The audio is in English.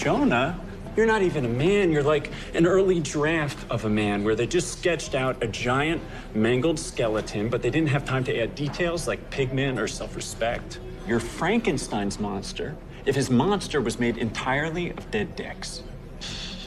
Jonah, you're not even a man. You're like an early draft of a man where they just sketched out a giant mangled skeleton, but they didn't have time to add details like pigment or self-respect. You're Frankenstein's monster if his monster was made entirely of dead dicks.